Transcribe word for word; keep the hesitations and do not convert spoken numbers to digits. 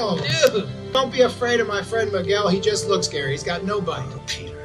Oh, dude. Don't be afraid of my friend Miguel. He just looks scary. He's got no bite. Peter.